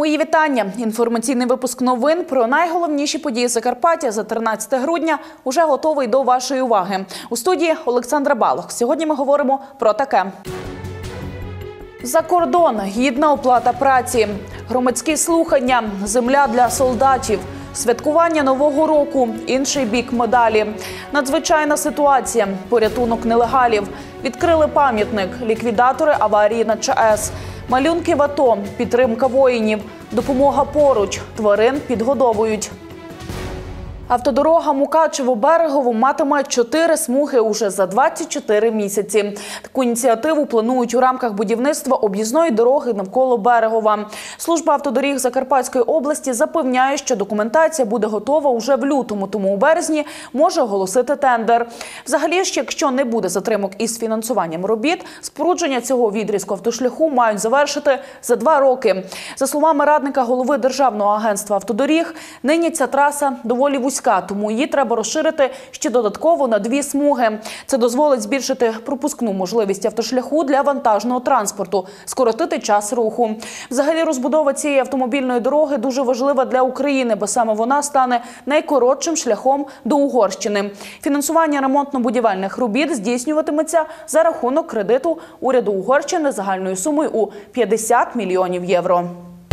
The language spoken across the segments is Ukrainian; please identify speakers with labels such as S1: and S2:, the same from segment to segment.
S1: Мої вітання. Інформаційний випуск новин про найголовніші події Закарпаття за 13 грудня уже готовий до вашої уваги. У студії Олександра Балох. Сьогодні ми говоримо про таке. За кордон. Гідна оплата праці. Громадські слухання. Земля для солдатів. Святкування Нового року. Інший бік медалі. Надзвичайна ситуація. Порятунок нелегалів. Відкрили пам'ятник. Ліквідатори аварії на ЧАЕС. Малюнки в АТО. Підтримка воїнів. Допомога поруч. Тварин підгодовують. Автодорога Мукачево-Берегово матиме 4 смуги уже за 24 місяці. Таку ініціативу планують у рамках будівництва об'їзної дороги навколо Берегова. Служба автодоріг Закарпатської області запевняє, що документація буде готова уже в лютому, тому у березні може оголосити тендер. Взагалі ж, якщо не буде затримок із фінансуванням робіт, спорудження цього відрізку автошляху мають завершити за 2 роки. За словами радника голови Державного агентства автодоріг, нині ця траса доволі вузька, тому її треба розширити ще додатково на 2 смуги. Це дозволить збільшити пропускну можливість автошляху для вантажного транспорту, скоротити час руху. Взагалі розбудова цієї автомобільної дороги дуже важлива для України, бо саме вона стане найкоротшим шляхом до Угорщини. Фінансування ремонтно-будівельних робіт здійснюватиметься за рахунок кредиту уряду Угорщини загальною сумою у 50 мільйонів євро.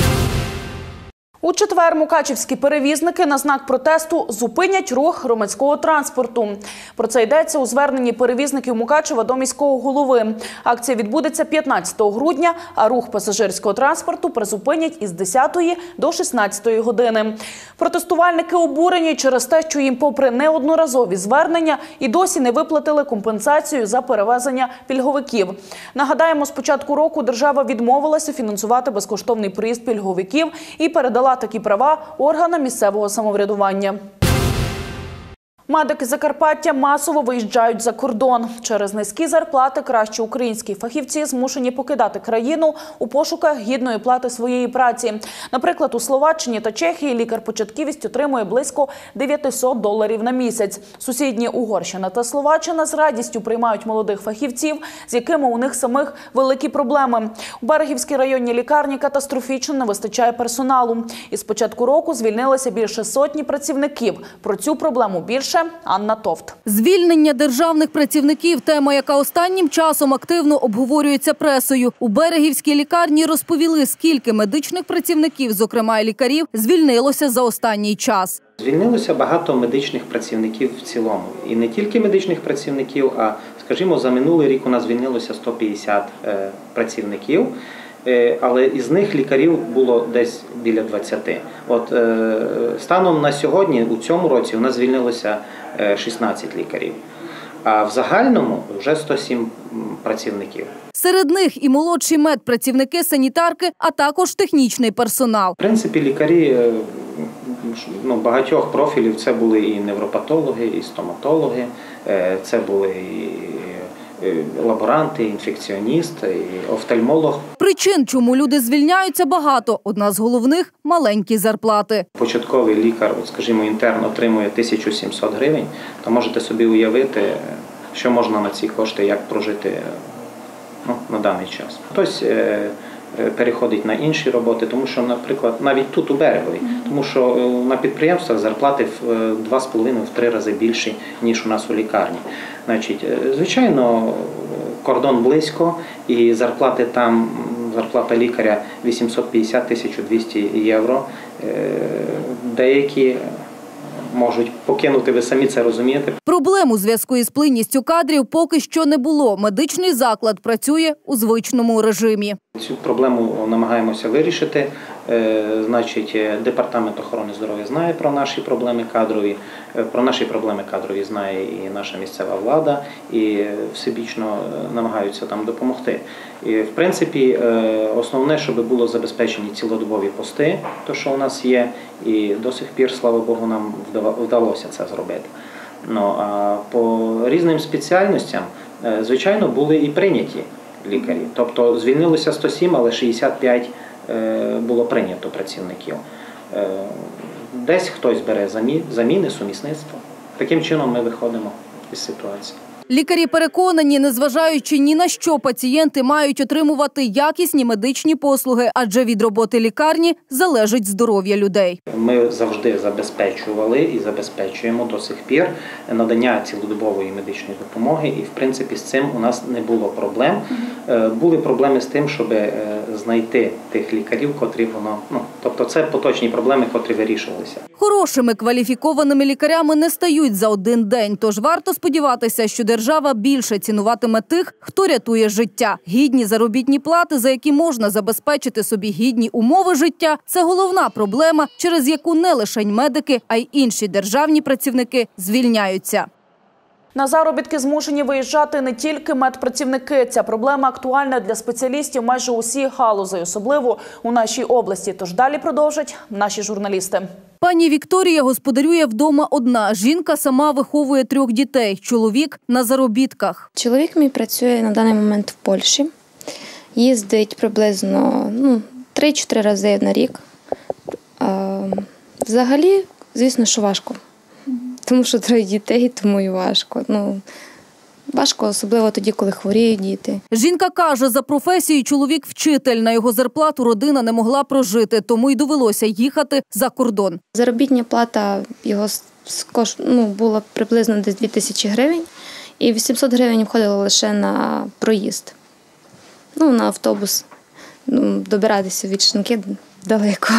S1: У четвер мукачівські перевізники на знак протесту зупинять рух громадського транспорту. Про це йдеться у зверненні перевізників Мукачева до міського голови. Акція відбудеться 15 грудня, а рух пасажирського транспорту призупинять із 10 до 16 години. Протестувальники обурені через те, що їм попри неодноразові звернення і досі не виплатили компенсацію за перевезення пільговиків. Нагадаємо, з початку року держава відмовилася фінансувати безкоштовний проїзд пільговиків і передала такі права органам місцевого самоврядування. Медики Закарпаття масово виїжджають за кордон. Через низькі зарплати кращі українські фахівці змушені покидати країну у пошуках гідної плати своєї праці. Наприклад, у Словаччині та Чехії лікар-початківець отримує близько $900 на місяць. Сусідні Угорщина та Словаччина з радістю приймають молодих фахівців, з якими у них самих великі проблеми. У Берегівській районній лікарні катастрофічно не вистачає персоналу. Із початку року звільнилося більше сотні працівників. Про цю проблему більше Анна Товт.
S2: Звільнення державних працівників – тема, яка останнім часом активно обговорюється пресою. У Берегівській лікарні розповіли, скільки медичних працівників, зокрема і лікарів, звільнилося за останній час.
S3: Звільнилося багато медичних працівників в цілому. І не тільки медичних працівників, а, скажімо, за минулий рік у нас звільнилося 150 працівників. Але із них лікарів було десь біля 20. Станом на сьогодні, у цьому році, у нас звільнилося 16 лікарів. А в загальному вже 107 працівників.
S2: Серед них і молодші медпрацівники, санітарки, а також технічний персонал.
S3: В принципі, лікарі багатьох профілів, це були і невропатологи, і стоматологи, це були і лаборанти, інфекціоніст, і офтальмолог.
S2: Причин, чому люди звільняються, багато. Одна з головних – маленькі зарплати.
S3: Початковий лікар, скажімо, інтерн отримує 1700 гривень, то можете собі уявити, що можна на ці кошти, як прожити на даний час. Хтось переходить на інші роботи, тому що, наприклад, навіть тут у Берегові, тому що на підприємствах зарплати в 2,5-3 рази більші, ніж у нас у лікарні. Звичайно, кордон близько, і зарплати там, зарплата лікаря 850-1200 євро. Деякі можуть покинути, ви самі це розумієте.
S2: Проблем у зв'язку із плинністю кадрів поки що не було. Медичний заклад працює у звичному режимі.
S3: Цю проблему намагаємося вирішити. Департамент охорони здоров'я знає про наші проблеми кадрові. Про наші проблеми кадрові знає і наша місцева влада, і всебічно намагаються там допомогти. І, в принципі, основне, щоб було забезпечені цілодобові пости, то, що у нас є, і до сих пір, слава Богу, нам вдалося це зробити. А по різним спеціальностям, звичайно, були і прийняті лікарі. Тобто звільнилося 107, але 65 було прийнято працівників. Десь хтось бере заміни, сумісництво. Таким чином ми виходимо із ситуації.
S2: Лікарі переконані, незважаючи ні на що, пацієнти мають отримувати якісні медичні послуги, адже від роботи лікарні залежить здоров'я людей.
S3: Ми завжди забезпечували і забезпечуємо до сих пір надання цілодобової медичної допомоги, і в принципі з цим у нас не було проблем. Були проблеми з тим, щоб знайти тих лікарів, котрі тобто це поточні проблеми, котрі вирішувалися.
S2: Хорошими кваліфікованими лікарями не стають за один день, тож варто сподіватися, що держава більше цінуватиме тих, хто рятує життя. Гідні заробітні плати, за які можна забезпечити собі гідні умови життя – це головна проблема, через яку не лише медики, а й інші державні працівники звільняються.
S1: На заробітки змушені виїжджати не тільки медпрацівники. Ця проблема актуальна для спеціалістів майже усіх галузей, особливо у нашій області. Тож далі продовжать наші журналісти.
S2: Пані Вікторія господарює вдома одна. Жінка сама виховує 3 дітей. Чоловік на заробітках.
S4: Чоловік мій працює на даний момент в Польщі. Їздить приблизно 3-4 рази на рік. Взагалі, звісно, що важко. Тому що 3 дітей, тому і важко. Важко, особливо тоді, коли хворіють діти.
S2: Жінка каже, за професією чоловік вчитель. На його зарплату родина не могла прожити, тому й довелося їхати за кордон.
S4: Заробітна плата його була приблизно десь 2000 гривень. І 800 гривень входило лише на проїзд. На автобус. Добиратися від Шинки далеко.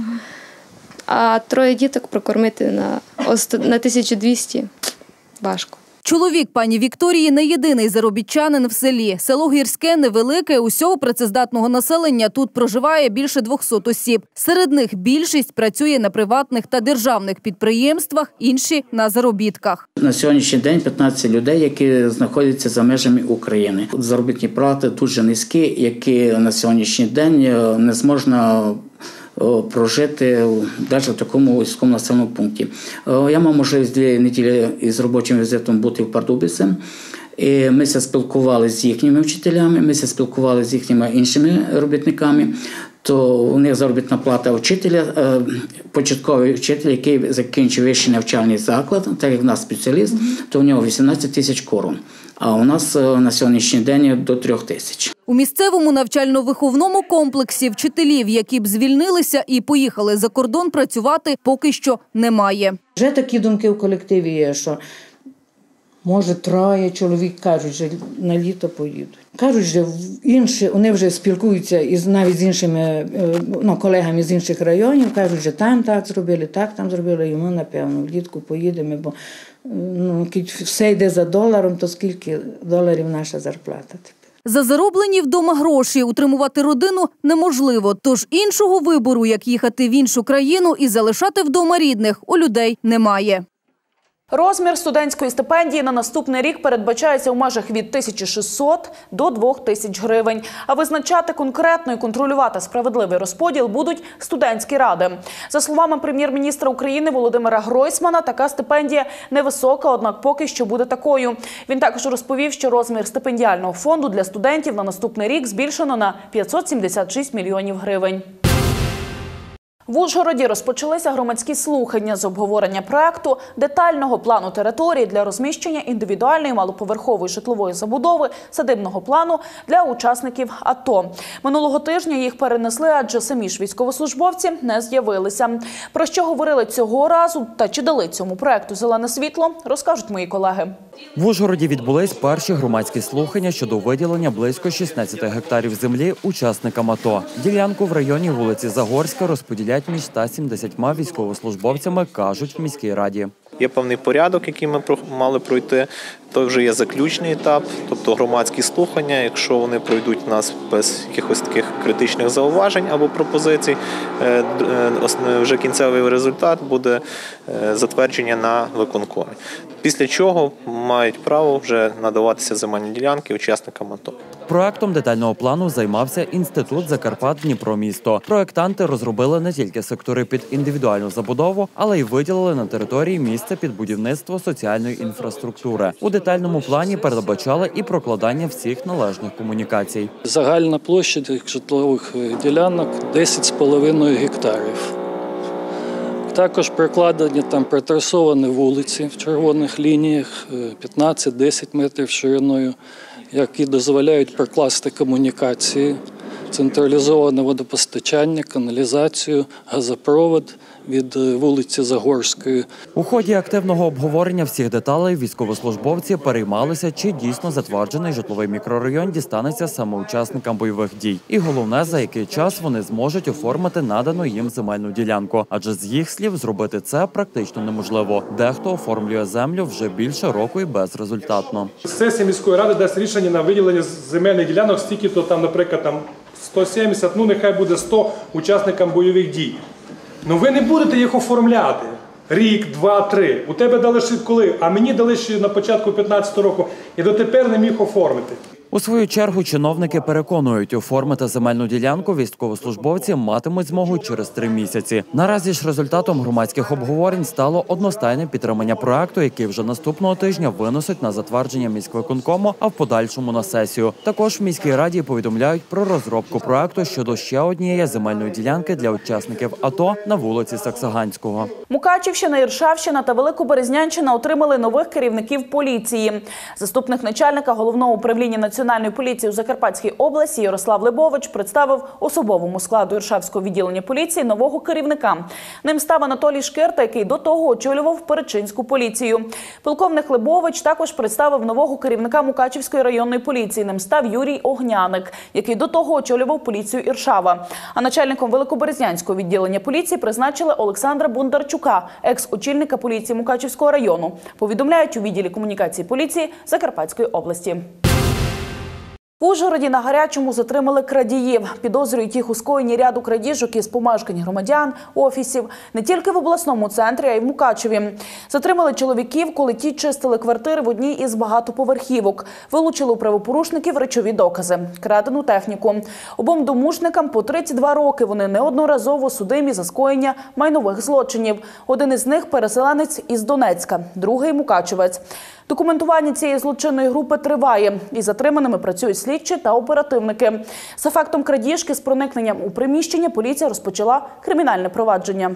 S4: А 3 діток прокормити на 1200 важко.
S2: Чоловік пані Вікторії не єдиний заробітчанин в селі. Село Гірське невелике, усього працездатного населення тут проживає більше 200 осіб. Серед них більшість працює на приватних та державних підприємствах, інші – на заробітках.
S5: На сьогоднішній день 15 людей, які знаходяться за межами України. Заробітні плати дуже низькі, які на сьогоднішній день не зможна прожити навіть в такому військовому населеному пункті. Я мав можливість 2 неділі із робочим візитом бути в Пардубиці. І ми спілкувалися з їхніми вчителями, ми спілкувалися з їхніми іншими робітниками. То у них заробітна плата вчителя, початковий вчитель, який закінчив вищий навчальний заклад, так як в нас спеціаліст, то у нього 18 тисяч корон. А у нас на сьогоднішній день до 3 тисяч.
S2: У місцевому навчально-виховному комплексі вчителів, які б звільнилися і поїхали за кордон працювати, поки що немає.
S6: Вже такі думки в колективі є, що може 3 чоловік, кажуть, що на літо поїдуть. Кажуть, що інші, вони вже спілкуються навіть з іншими колегами з інших районів, кажуть, що там так зробили, там зробили, і ми, напевно, влітку поїдемо, бо все йде за доларом, то скільки доларів наша зарплата тепер.
S2: За зароблені вдома гроші утримувати родину неможливо, тож іншого вибору, як їхати в іншу країну і залишати вдома рідних, у людей немає.
S1: Розмір студентської стипендії на наступний рік передбачається у межах від 1600 до 2000 гривень. А визначати конкретно і контролювати справедливий розподіл будуть студентські ради. За словами прем'єр-міністра України Володимира Гройсмана, така стипендія невисока, однак поки що буде такою. Він також розповів, що розмір стипендіального фонду для студентів на наступний рік збільшено на 576 мільйонів гривень. В Ужгороді розпочалися громадські слухання з обговорення проекту детального плану території для розміщення індивідуальної малоповерхової житлової забудови, садибного плану для учасників АТО. Минулого тижня їх перенесли, адже самі ж військовослужбовці не з'явилися. Про що говорили цього разу та чи дали цьому проекту зелене світло, розкажуть мої колеги.
S7: В Ужгороді відбулись перші громадські слухання щодо виділення близько 16 гектарів землі учасникам АТО. Ділянку в районі вулиці Загорська розподіляють між 170 військовослужбовцями, кажуть в міській раді.
S8: Є певний порядок, який ми мали пройти. То вже є заключний етап, тобто громадські слухання. Якщо вони пройдуть у нас без якихось таких критичних зауважень або пропозицій, вже кінцевий результат буде затвердження на виконкомі. Після чого мають право вже надаватися земельні ділянки учасникам АТО.
S7: Проектом детального плану займався Інститут Закарпат-Дніпро-місто. Проектанти розробили не тільки сектори під індивідуальну забудову, але й виділили на території місце під будівництво соціальної інфраструктури. У детальному плані передбачали і прокладання всіх належних комунікацій.
S9: Загальна площа житлових ділянок – 10,5 гектарів. Також прокладені притрасовані вулиці в червоних лініях 15-10 метрів шириною, які дозволяють прокласти комунікації, централізоване водопостачання, каналізацію, газопровод від вулиці Загорської.
S7: У ході активного обговорення всіх деталей військовослужбовці переймалися, чи дійсно затверджений житловий мікрорайон дістанеться саме учасникам бойових дій. І головне, за який час вони зможуть оформити надану їм земельну ділянку. Адже з їх слів зробити це практично неможливо. Дехто оформлює землю вже більше року і безрезультатно.
S10: Сесія міської ради дасть рішення на виділення земельних ділянок, стільки-то там, наприклад, 170, нехай буде 100 учасникам бойових дій. Ви не будете їх оформляти рік, два, три. У тебе дали ще коли, а мені дали ще на початку 15-го року. І дотепер не міг оформити.
S7: У свою чергу чиновники переконують, оформити земельну ділянку військовослужбовці матимуть змогу через 3 місяці. Наразі ж результатом громадських обговорень стало одностайне підтримання проекту, який вже наступного тижня виносять на затвердження міськвиконкому, а в подальшому на сесію. Також в міській раді повідомляють про розробку проекту щодо ще однієї земельної ділянки для учасників АТО на вулиці Саксаганського.
S1: Мукачівщина, Іршавщина та Великоберезнянщина отримали нових керівників поліції. Заступник начальника Головного управління Національної поліції у Закарпатській області Ярослав Лебович представив особовому складу Іршавського відділення поліції нового керівника. Ним став Анатолій Шкирта, який до того очолював Перечинську поліцію. Полковник Лебович також представив нового керівника Мукачівської районної поліції. Ним став Юрій Огняник, який до того очолював поліцію Іршава. А начальником Великоберезнянського відділення поліції призначили Олександра Бондарчука, екс-очільника поліції Мукачівського району. Повідомляють у відділі комунікації поліції Закарпатської області. В Ужгороді на гарячому затримали крадіїв. Підозрюють їх у скоєнні ряду крадіжок із помешкань громадян, офісів. Не тільки в обласному центрі, а й в Мукачеві. Затримали чоловіків, коли ті чистили квартири в одній із багатоповерхівок. Вилучили у правопорушників речові докази – крадену техніку. Обом домушникам по 32 роки. Вони неодноразово судимі за скоєння майнових злочинів. Один із них – переселенець із Донецька, другий – мукачевець. Документування цієї злочинної групи триває. Із затриманими працюють слідчі та оперативники. За фактом крадіжки з проникненням у приміщення поліція розпочала кримінальне провадження.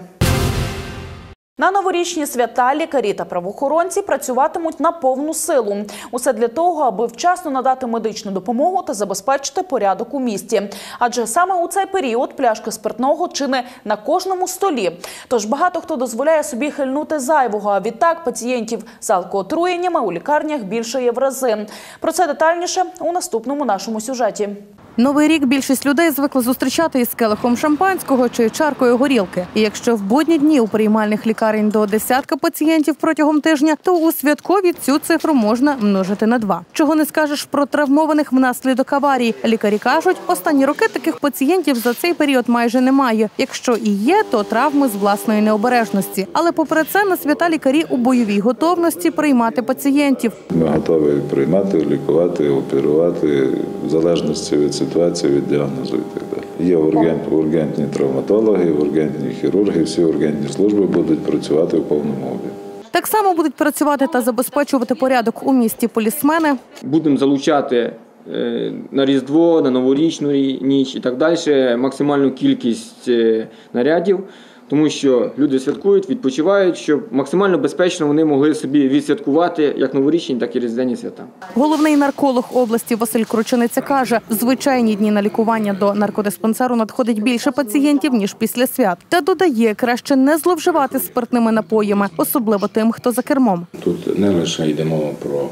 S1: На новорічні свята лікарі та правоохоронці працюватимуть на повну силу. Усе для того, аби вчасно надати медичну допомогу та забезпечити порядок у місті. Адже саме у цей період пляшка спиртного чи не на кожному столі. Тож багато хто дозволяє собі хильнути зайвого, а відтак пацієнтів з алкоотруєннями у лікарнях більше є в рази. Про це детальніше у наступному нашому сюжеті.
S2: Новий рік більшість людей звикли зустрічати із келихом шампанського чи чаркою горілки. І якщо в будні дні у приймальних лікарень до 10 пацієнтів протягом тижня, то у святкові цю цифру можна множити на 2. Чого не скажеш про травмованих внаслідок аварій. Лікарі кажуть, останні роки таких пацієнтів за цей період майже немає. Якщо і є, то травми з власної необережності. Але попри це, на свята лікарі у бойовій готовності приймати пацієнтів.
S11: Ми готові приймати, лікувати, оперувати в залежності від ситуації, від діагнозу і так далі. Є ургентні травматологи, ургентні хірурги, всі ургентні служби будуть працювати в повному об'ємі.
S2: Так само будуть працювати та забезпечувати порядок у місті полісмени.
S12: Будемо залучати на Різдво, на Новорічну ніч і так далі максимальну кількість нарядів, тому що люди святкують, відпочивають, щоб максимально безпечно вони могли собі відсвяткувати як новорічні, так і різдвяні свята.
S2: Головний нарколог області Василь Кручениця каже, в звичайні дні на лікування до наркодиспансеру надходить більше пацієнтів, ніж після свят. Та додає, краще не зловживати спиртними напоями, особливо тим, хто за кермом.
S11: Тут не лише йде мова про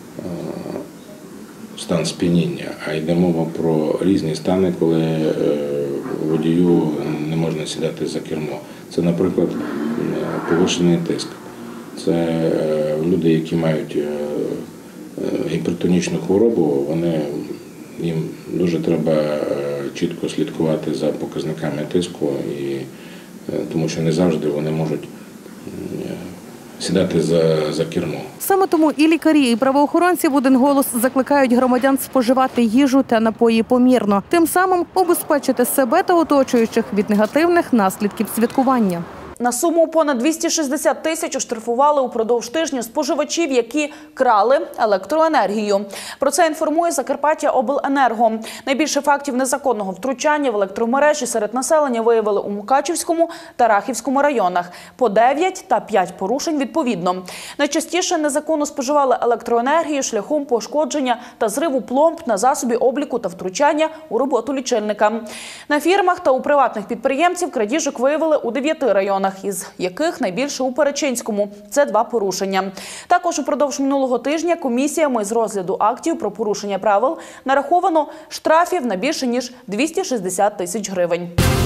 S11: стан сп'яніння, а йде мова про різні стани, коли водію не можна сідати за кермо. Це, наприклад, повишений тиск. Це люди, які мають гіпертонічну хворобу, їм дуже треба чітко слідкувати за показниками тиску, тому що не завжди вони можуть сідати за кермо.
S2: Саме тому і лікарі, і правоохоронці в один голос закликають громадян споживати їжу та напої помірно, тим самим убезпечити себе та оточуючих від негативних наслідків святкування.
S1: На суму понад 260 тисяч оштрафували упродовж тижня споживачів, які крали електроенергію. Про це інформує Закарпаття Обленерго. Найбільше фактів незаконного втручання в електромережі серед населення виявили у Мукачівському та Рахівському районах. По 9 та 5 порушень відповідно. Найчастіше незаконно споживали електроенергію шляхом пошкодження та зриву пломб на засобі обліку та втручання у роботу лічильника. На фірмах та у приватних підприємців крадіжок виявили у 9 районах, із яких найбільше у Перечинському. Це 2 порушення. Також упродовж минулого тижня комісіями з розгляду актів про порушення правил нараховано штрафів на більше ніж 260 тисяч гривень.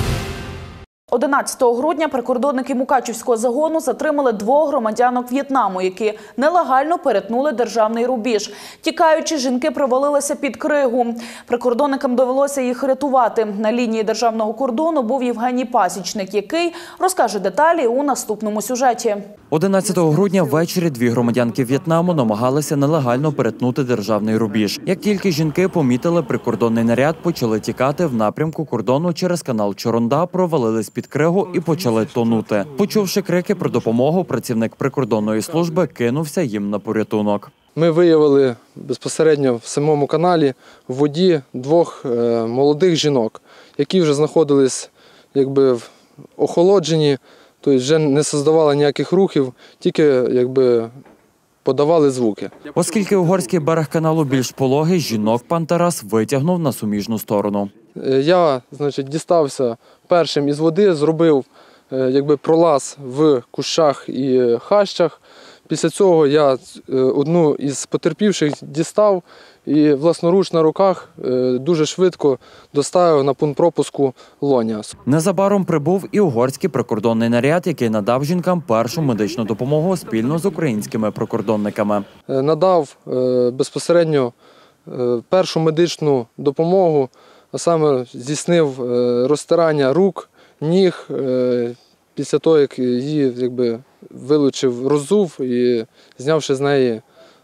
S1: 11 грудня прикордонники Мукачівського загону затримали 2 громадянок В'єтнаму, які нелегально перетнули державний рубіж. Тікаючи, жінки провалилися під кригу. Прикордонникам довелося їх рятувати. На лінії державного кордону був Євгеній Пасічник, який розкаже деталі у наступному сюжеті.
S7: 11 грудня ввечері 2 громадянки В'єтнаму намагалися нелегально перетнути державний рубіж. Як тільки жінки помітили прикордонний наряд, почали тікати в напрямку кордону через канал Чоронда, провалились під кригу і почали тонути. Почувши крики про допомогу, працівник прикордонної служби кинувся їм на порятунок.
S13: Ми виявили безпосередньо в самому каналі в воді 2 молодих жінок, які вже знаходились в охолодженні, тобто вже не создавали ніяких рухів, тільки подавали звуки.
S7: Оскільки угорський берег каналу більш пологий, жінок пан Тарас витягнув на суміжну сторону.
S13: Я, дістався першим із води, зробив пролаз в кущах і хащах. Після цього я одну із потерпівших дістав і власноруч на руках дуже швидко доставив на пункт пропуску Лоня.
S7: Незабаром прибув і угорський прикордонний наряд, який надав жінкам першу медичну допомогу спільно з українськими прикордонниками.
S13: Надав безпосередньо першу медичну допомогу, а саме здійснив розтирання рук, ніг, після того, як її вилучив, роззув і знявши з неї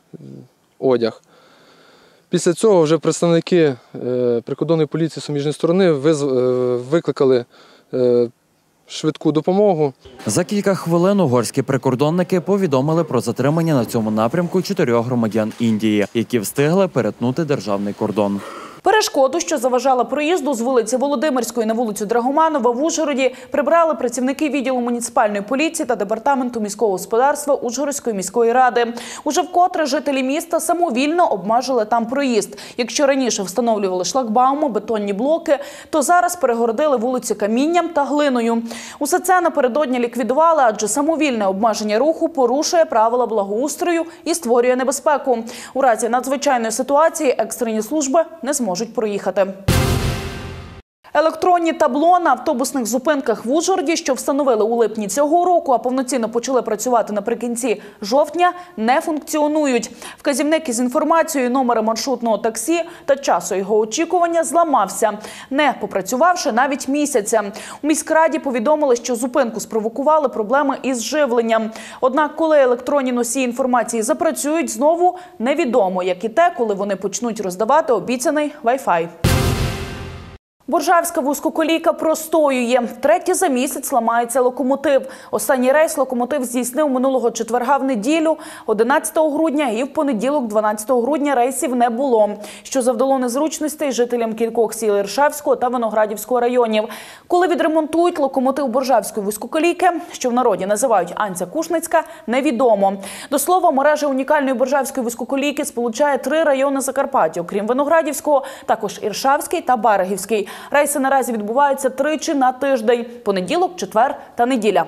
S13: одяг. Після цього вже представники прикордонної поліції суміжної сторони викликали швидку допомогу.
S7: За кілька хвилин угорські прикордонники повідомили про затримання на цьому напрямку 4 громадян Індії, які встигли перетнути державний кордон.
S1: Перешкоду, що заважала проїзду з вулиці Володимирської на вулицю Драгоманова в Ужгороді, прибрали працівники відділу муніципальної поліції та департаменту міського господарства Ужгородської міської ради. Уже вкотре жителі міста самовільно обмежили там проїзд. Якщо раніше встановлювали шлагбауми, бетонні блоки, то зараз перегородили вулиці камінням та глиною. Усе це напередодні ліквідували, адже самовільне обмеження руху порушує правила благоустрою і створює небезпеку. У разі надзвичайної ситуації екстрені служби не зможуть проїхати. Електронні табло на автобусних зупинках в Ужгороді, що встановили у липні цього року, а повноцінно почали працювати наприкінці жовтня, не функціонують. Вказівник із інформацією номера маршрутного таксі та часу його очікування зламався, не попрацювавши навіть місяця. У міськраді повідомили, що зупинку спровокували проблеми із живленням. Однак, коли електронні носії інформації запрацюють, знову невідомо, як і те, коли вони почнуть роздавати обіцяний Wi-Fi. Боржавська вузькоколійка простоює. Втретє за місяць ламається локомотив. Останній рейс локомотив здійснив минулого четверга в неділю, 11 грудня, і в понеділок, 12 грудня, рейсів не було, що завдало незручностей жителям кількох сіл Іршавського та Виноградівського районів. Коли відремонтують локомотив Боржавської вузькоколійки, що в народі називають Анця Кушницька, невідомо. До слова, мережа унікальної Боржавської вузькоколійки сполучає 3 райони Закарпаття, окрім Виноградівського, також Іршавський та Берегівський. Рейси наразі відбуваються тричі на тиждень – понеділок, четвер та неділя.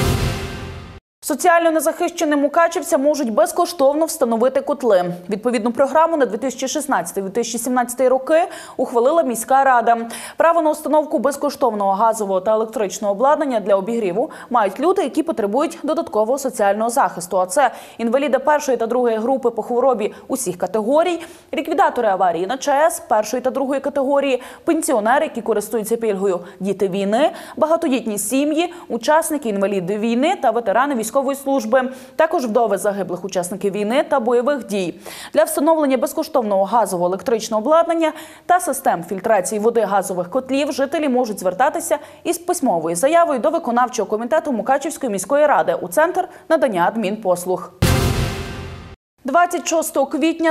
S1: Соціально незахищеним мукачівцям можуть безкоштовно встановити котли. Відповідну програму на 2016-2017 роки ухвалила міська рада. Право на установку безкоштовного газового та електричного обладнання для обігріву мають люди, які потребують додаткового соціального захисту. А це інваліди першої та другої групи по хворобі усіх категорій, ліквідатори аварії на ЧАЕС першої та другої категорії, пенсіонери, які користуються пільгою, діти війни, багатодітні сім'ї, учасники інваліди війни та ветерани військової військової служби, також вдови загиблих учасників війни та бойових дій. Для встановлення безкоштовного газово-електричного обладнання та систем фільтрації води газових котлів жителі можуть звертатися із письмовою заявою до виконавчого комітету Мукачівської міської ради у Центр надання адмінпослуг. 26 квітня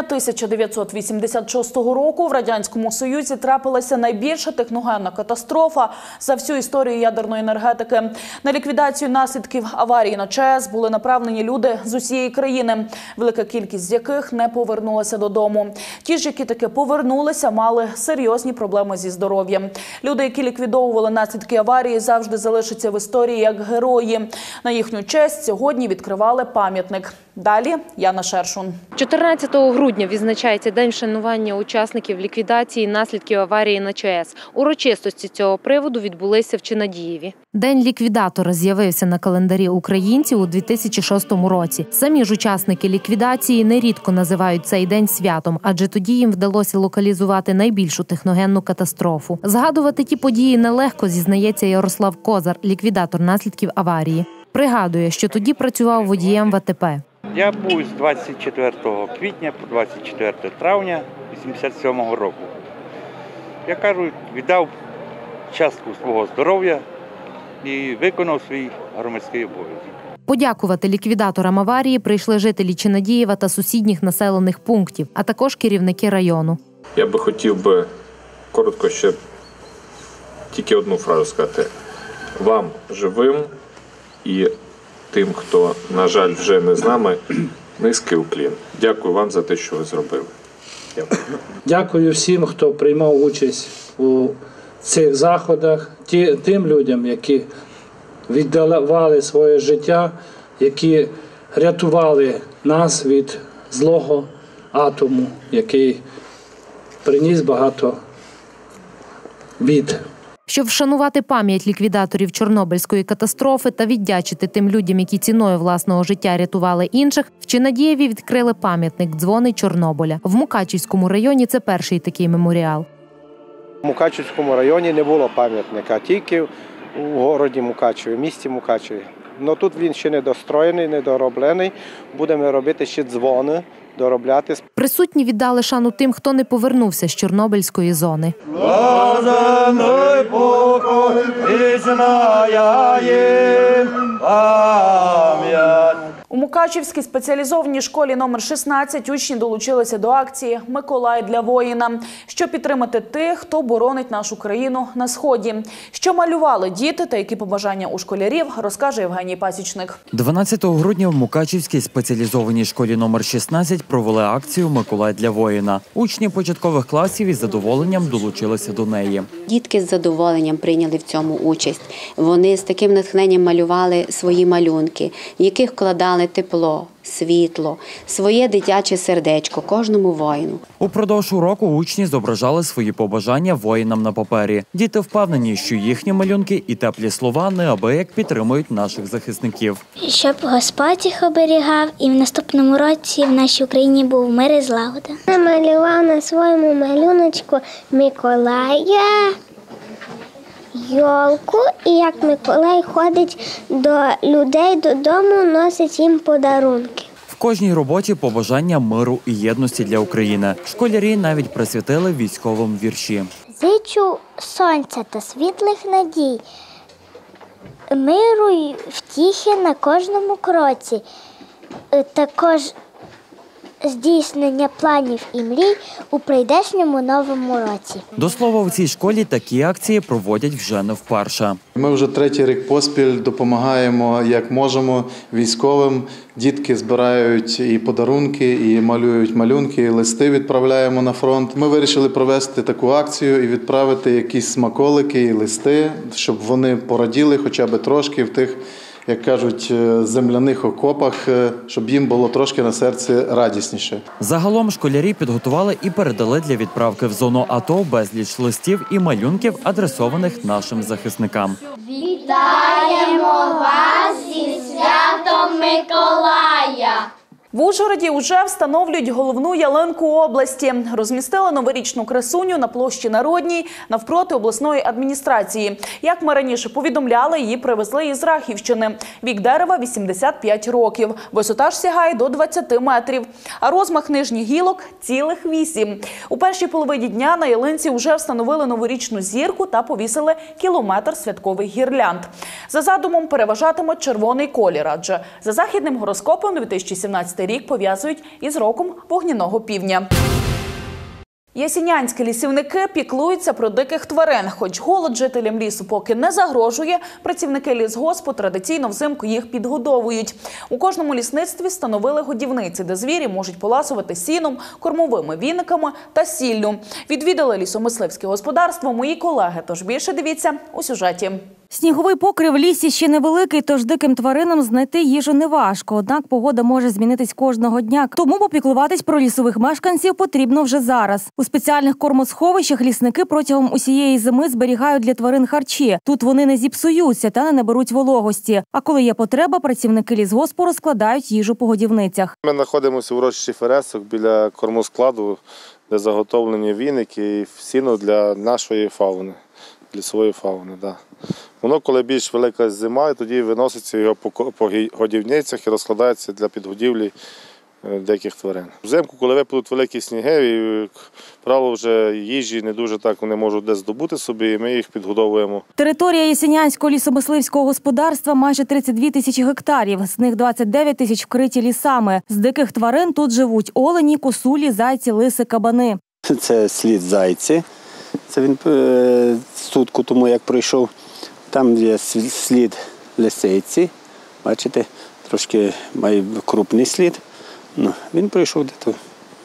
S1: 1986 року в Радянському Союзі трапилася найбільша техногенна катастрофа за всю історію ядерної енергетики. На ліквідацію наслідків аварії на ЧАЕС були направлені люди з усієї країни, велика кількість з яких не повернулася додому. Ті ж, які таки повернулися, мали серйозні проблеми зі здоров'ям. Люди, які ліквідовували наслідки аварії, завжди залишаться в історії як герої. На їхню честь сьогодні відкривали пам'ятник. Далі Яна Шершун.
S14: 14 грудня відзначається День вшанування учасників ліквідації наслідків аварії на ЧАЕС. Урочистості цього приводу відбулися в Чинадієві.
S2: День ліквідатора з'явився на календарі українців у 2006 році. Самі ж учасники ліквідації нерідко називають цей день святом, адже тоді їм вдалося локалізувати найбільшу техногенну катастрофу. Згадувати ті події нелегко, зізнається Ярослав Козар, ліквідатор наслідків аварії. Пригадує, що тоді працював водієм в АТП.
S15: Я був з 24 квітня по 24 травня 1987 року. Я кажу, віддав частку свого здоров'я і виконав свій громадський обов'язок.
S2: Подякувати ліквідаторам аварії прийшли жителі Чинадієва та сусідніх населених пунктів, а також керівники району.
S16: Я би хотів коротко ще тільки одну фразу сказати. Вам живим і тим, хто, на жаль, вже не з нами, низький уклін. Дякую вам за те, що ви зробили. Дякую.
S17: Дякую всім, хто приймав участь у цих заходах, тим людям, які віддавали своє життя, які рятували нас від злого атому, який приніс багато бід.
S2: Щоб вшанувати пам'ять ліквідаторів Чорнобильської катастрофи та віддячити тим людям, які ціною власного життя рятували інших, в Чинадієві відкрили пам'ятник «Дзвони Чорнобиля». В Мукачівському районі це перший такий меморіал.
S18: В Мукачівському районі не було пам'ятника, тільки у городі Мукачеві, місті Мукачеві. Но тут він ще не достроєний, не дороблений. Будемо робити ще дзвони, доробляти.
S2: Присутні віддали шану тим, хто не повернувся з Чорнобильської зони.
S1: У Мукачівській спеціалізованій школі номер 16 учні долучилися до акції «Миколай для воїна», щоб підтримати тих, хто боронить нашу країну на Сході. Що малювали діти та які побажання у школярів, розкаже Євгеній Пасічник.
S7: 12 грудня в Мукачівській спеціалізованій школі номер 16 провели акцію «Миколай для воїна». Учні початкових класів із задоволенням долучилися до неї.
S19: Дітки з задоволенням прийняли в цьому участь. Вони з таким натхненням малювали свої малюнки, в яких вкладали тепло, світло, своє дитяче сердечко кожному воїну.
S7: Упродовж уроку учні зображали свої побажання воїнам на папері. Діти впевнені, що їхні малюнки і теплі слова неабияк підтримують наших захисників.
S20: Щоб Господь їх оберігав і в наступному році в нашій Україні був мир і злагода. Намалював на своєму малюночку Миколая, йолку, і як Миколай ходить до людей додому, носить їм подарунки.
S7: В кожній роботі побажання миру і єдності для України. Школярі навіть присвятили військовим вірші.
S20: Зичу сонця та світлих надій, миру й втіхи на кожному кроці, також здійснення планів і мрій у прийдешньому новому році.
S7: До слова, в цій школі такі акції проводять вже не вперше.
S21: Ми вже третій рік поспіль допомагаємо, як можемо, військовим. Дітки збирають і подарунки, і малюють малюнки, і листи відправляємо на фронт. Ми вирішили провести таку акцію і відправити якісь смаколики і листи, щоб вони пораділи хоча б трошки в тих, як кажуть, земляних окопах, щоб їм було трошки на серці радісніше.
S7: Загалом школярі підготували і передали для відправки в зону АТО безліч листів і малюнків, адресованих нашим захисникам.
S20: Вітаємо вас зі святом Миколая!
S1: В Ужгороді вже встановлюють головну ялинку області. Розмістили новорічну красуню на площі Народній навпроти обласної адміністрації. Як ми раніше повідомляли, її привезли із Рахівщини. Вік дерева – 85 років. Висота ж сягає до 20 метрів. А розмах нижніх гілок – цілих 8. У першій половині дня на ялинці вже встановили новорічну зірку та повісили кілометр святкових гірлянд. За задумом переважатиме червоний колір, адже за західним гороскопом 2017 рік пов'язують із роком вогняного півня. Ясінянські лісівники піклуються про диких тварин. Хоч голод жителям лісу поки не загрожує, працівники лісгоспу традиційно взимку їх підгодовують. У кожному лісництві встановили годівниці, де звірі можуть поласувати сіном, кормовими віниками та сіллю. Відвідали лісомисливське господарство мої колеги, тож більше дивіться у сюжеті.
S2: Сніговий покрив в лісі ще невеликий, тож диким тваринам знайти їжу неважко. Однак погода може змінитись кожного дня. Тому попіклуватись про лісових мешканців потрібно вже зараз. У спеціальних кормосховищах лісники протягом усієї зими зберігають для тварин харчі. Тут вони не зіпсуються та не наберуть вологості. А коли є потреба, працівники лісгоспу розкладають їжу по годівницях.
S3: Ми знаходимося у урочищі Фересок біля кормоскладу, де заготовлені віники і сіно для нашої фауни, лісової фауни. Да. Воно, коли більш велика зима, тоді виноситься його по годівницях і розкладається для підгодівлі деяких тварин. Взимку, коли випадуть великі сніги, і, правило, вже їжі не дуже так вони можуть десь здобути собі, і ми їх підгодовуємо.
S2: Територія Ясінянського лісомисливського господарства майже 32 тисячі гектарів, з них 29 тисяч вкриті лісами. З диких тварин тут живуть олені, косулі, зайці, лиси, кабани.
S22: Це слід зайці, це він сутку тому як пройшов. Там є слід лисиці, бачите, трошки має крупний слід. Ну, він пройшов де-то.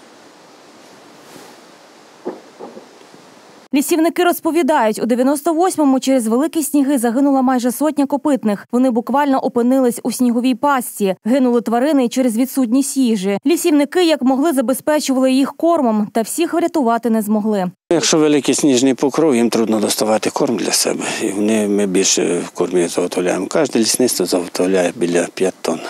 S2: Лісівники розповідають, у 98-му через великі сніги загинула майже сотня копитних. Вони буквально опинились у сніговій пастці. Гинули тварини і через відсутність їжі. Лісівники як могли забезпечували їх кормом, та всіх врятувати не змогли.
S22: Якщо великий сніжний покров, їм трудно доставати корм для себе. І ми більше кормів заготовляємо. Кожне лісництво заготовляє біля 5 тонн.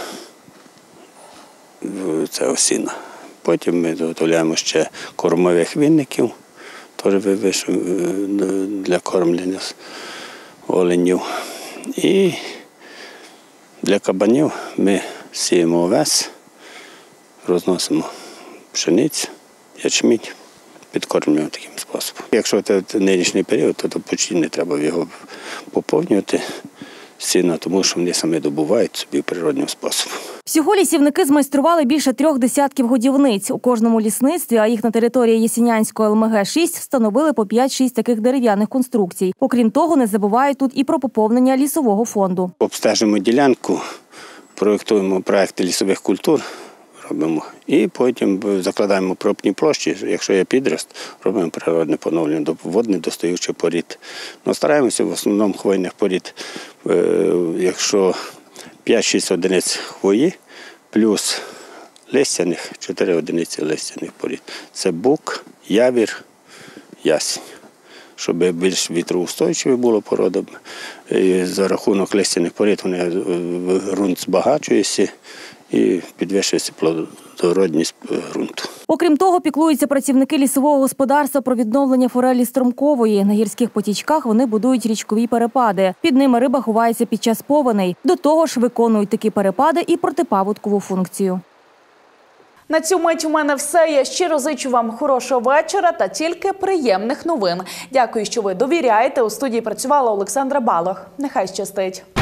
S22: Це осіна. Потім ми заготовляємо ще кормових вінників, теж для кормлення оленів. І для кабанів ми сіємо овес, розносимо пшеницю, ячмінь, підкормлюємо таким способом. Якщо це нинішній період, то почти не треба його поповнювати сіно, тому що вони самі добувають собі природним способом.
S2: Всього лісівники змайстрували більше 3 десятків годівниць. У кожному лісництві, а їх на території Ясінянського ЛМГ-6, встановили по 5-6 таких дерев'яних конструкцій. Окрім того, не забувають тут і про поповнення лісового фонду.
S22: Обстежимо ділянку, проєктуємо проекти лісових культур, робимо. І потім закладаємо пропні площі, якщо є підріст, робимо природне поновлення до воднедостаючих порід. Но стараємося в основному хвойних порід, якщо 5-6 одиниць хвої, плюс листяних, 4 одиниці листяних порід. Це бук, явір, ясінь. Щоб більш вітроустойчиві було порода. І за рахунок листяних порід ґрунт збагачується і підвищується плодородність ґрунту.
S2: Окрім того, піклуються працівники лісового господарства про відновлення форелі струмкової. На гірських потічках вони будують річкові перепади. Під ними риба ховається під час повеней. До того ж, виконують такі перепади і протипаводкову функцію.
S1: На цю мить у мене все. Я щиро зичу вам хорошого вечора та тільки приємних новин. Дякую, що ви довіряєте. У студії працювала Олександра Балох. Нехай щастить.